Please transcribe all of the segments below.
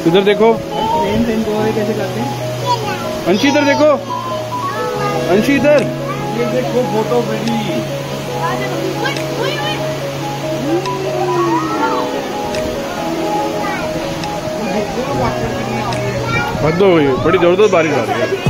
इधर देखो कैसे करते हैं? अंशी इधर देखो, अंशी इधर ये देखो फोटो बड़ी हद हो गई, बड़ी जबरदस्त बारिश आ रही है।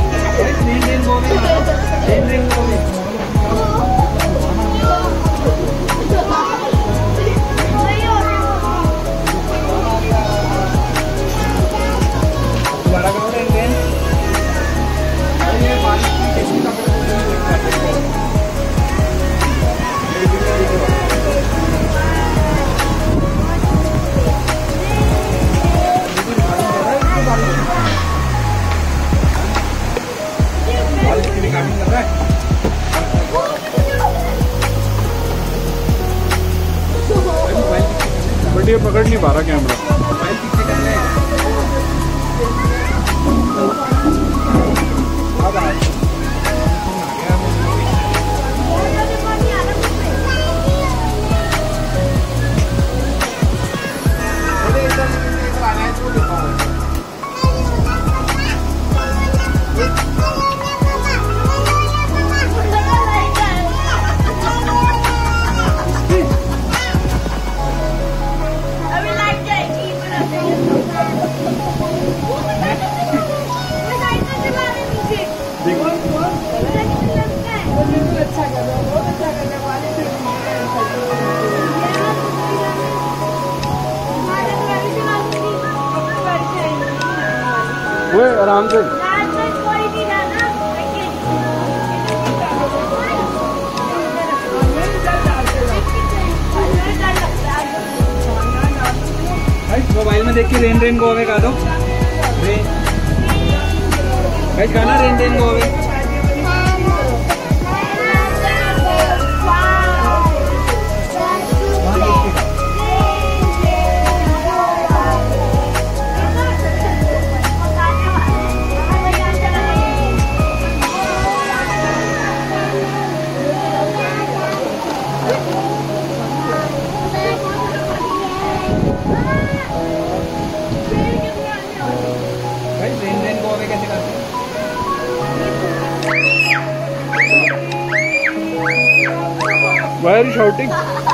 बट ये पकड़ नहीं पा रहा कैमरा। वो आराम से मोबाइल में देख के रेन रेन गोवे गा दो। गाना rain rain go away. Why are you shouting?